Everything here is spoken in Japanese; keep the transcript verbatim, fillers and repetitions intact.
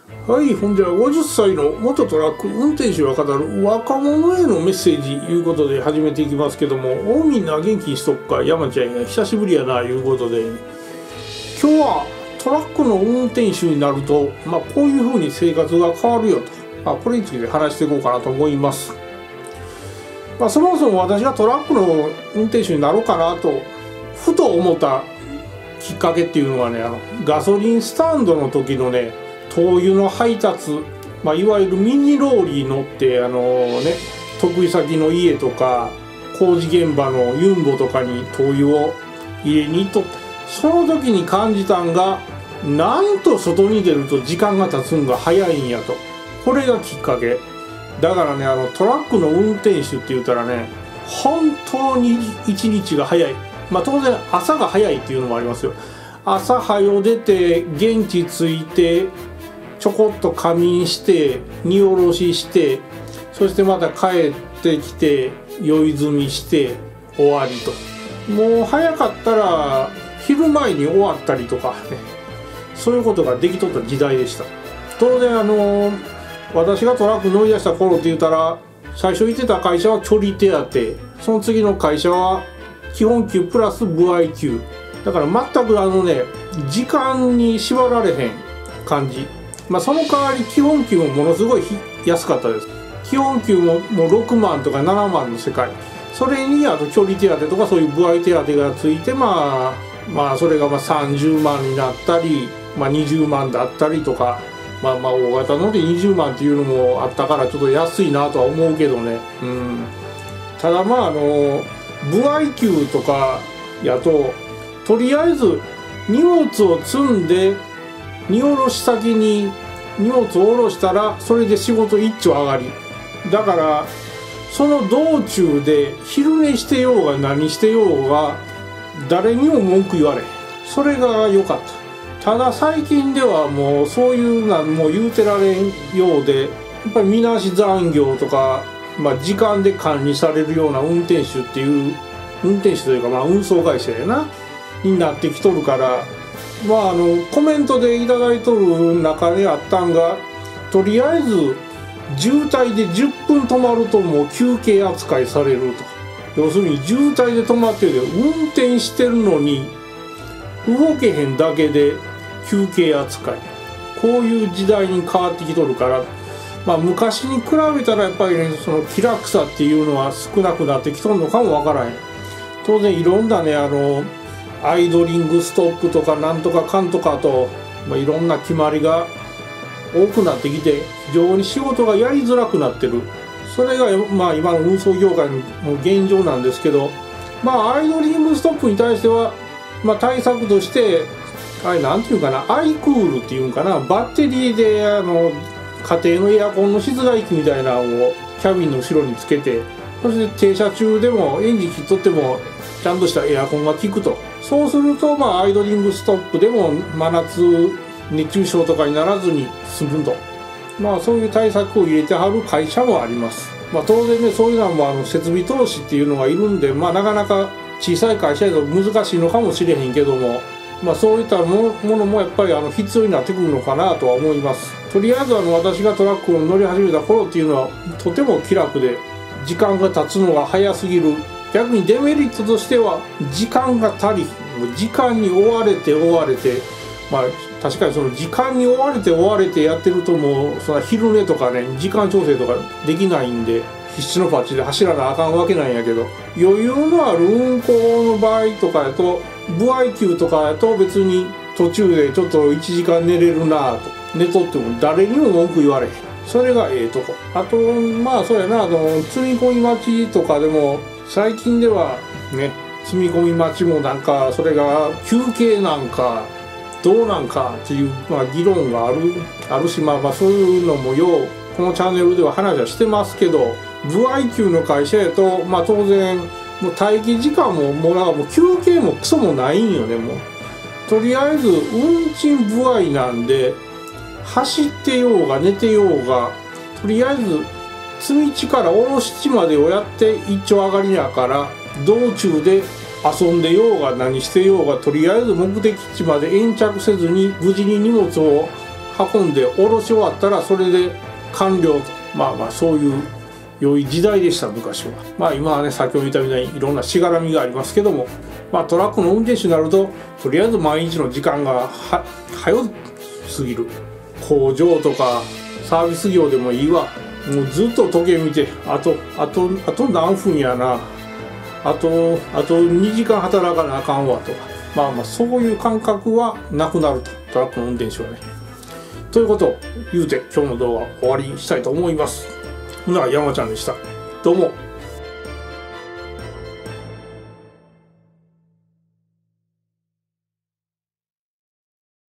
はい、ほんじゃごじゅっさいの元トラック運転手が語る若者へのメッセージいうことで始めていきますけども、おみんな元気にしとくか、山ちゃんや久しぶりやないうことで、今日はトラックの運転手になると、まあ、こういうふうに生活が変わるよと、まあ、これについて話していこうかなと思います。まあ、そもそも私がトラックの運転手になろうかなとふと思ったきっかけっていうのはね、あのガソリンスタンドの時のね、灯油の配達、まあ、いわゆるミニローリー乗ってあのね、得意先の家とか工事現場のユンボとかに灯油を入れに行っとった。その時に感じたんが、なんと外に出ると時間が経つんが早いんやと。これがきっかけだからね、あのトラックの運転手って言ったらね、本当に一日が早い。まあ当然朝が早いっていうのもありますよ。朝早出て現地着いてちょこっと仮眠して荷下ろしして、そしてまた帰ってきて酔い済みして終わりと。もう早かったら昼前に終わったりとかね、そういうことができとった時代でした。当然あの私がトラック乗り出した頃って言ったら、最初行ってた会社は距離手当、その次の会社は基本給プラス歩合給だから、全くあのね、時間に縛られへん感じ。まあその代わり基本給もものすごい安かったです。基本給ももうろくまんとかななまんの世界、それにあと距離手当とかそういう歩合手当がついて、まあまあそれがまあさんじゅうまんになったり、まあ、にじゅうまんだったりとか、まあまあ大型のでにじゅうまんっていうのもあったからちょっと安いなとは思うけどね。うん、ただまああの歩合給とかやと、とりあえず荷物を積んで荷下ろし先に荷物を下ろしたらそれで仕事一丁上がりだから、その道中で昼寝してようが何してようが誰にも文句言われへん。それが良かった。ただ最近ではもうそういうなんも言うてられんようで、やっぱりみなし残業とか、まあ、時間で管理されるような運転手っていう運転手というか、まあ運送会社やなになってきとるから、まああのコメントでいただいとる中であったんが、とりあえず渋滞でじゅっぷん止まるともう休憩扱いされると。要するに渋滞で止まってるけど運転してるのに動けへんだけで休憩扱い。こういう時代に変わってきとるから、まあ昔に比べたらやっぱりね、その気楽さっていうのは少なくなってきとるのかもわからへん。当然いろんなね、あのアイドリングストップとかなんとかかんとかと、まあ、いろんな決まりが多くなってきて非常に仕事がやりづらくなってる。それがまあ今の運送業界の現状なんですけど、まあアイドリングストップに対しては、まあ、対策としてあれなんていうかな、アイクールっていうんかな、バッテリーであの家庭のエアコンの室外機みたいなのをキャビンの後ろにつけて、そして停車中でもエンジン切っとってもちゃんとしたエアコンが効くと。そうするとまあアイドリングストップでも真夏熱中症とかにならずに済むと。まあそういう対策を入れてはる会社もあります。まあ当然ね、そういうのはもうあの設備投資っていうのがいるんで、まあなかなか小さい会社だと難しいのかもしれへんけども、まあそういったものもやっぱりあの必要になってくるのかなとは思います。とりあえずあの私がトラックを乗り始めた頃っていうのはとても気楽で、時間が経つのが早すぎる。逆にデメリットとしては時間が足り時間に追われて追われて、まあ確かにその時間に追われて追われてやってると、もうその昼寝とかね、時間調整とかできないんで必死のパッチで走らなあかんわけなんやけど、余裕のある運行の場合とかやと、歩合給とかやと別に途中でちょっといちじかん寝れるなぁと、寝とっても誰にも文句言われへん。それがええとこ。あとまあそうやな、あの積み込み待ちとかでも最近ではね、積み込み待ちもなんかそれが休憩なんかどうなんかっていう、まあ、議論があるあるし、まあまあそういうのもようこのチャンネルでは話はしてますけど、歩合給の会社やとまあ当然もう待機時間ももうなんかもう休憩もクソもないんよね。もうとりあえず運賃歩合なんで、走ってようが寝てようがとりあえず積み地から卸地までをやって一丁上がりやから、道中で遊んでようが何してようがとりあえず目的地まで延着せずに無事に荷物を運んで下ろし終わったらそれで完了と、まあまあそういう良い時代でした昔は。まあ今はね、先ほど言ったみたいにいろんなしがらみがありますけども、まあトラックの運転手になるととりあえず毎日の時間がは早すぎる。工場とかサービス業でもいいわ、もうずっと時計見て、あとあとあと何分やな、あとあとにじかん働かなあかんわとか、まあまあそういう感覚はなくなると、トラックの運転手はね。ということを言うて今日の動画終わりにしたいと思います。ほな山ちゃんでした。どうも。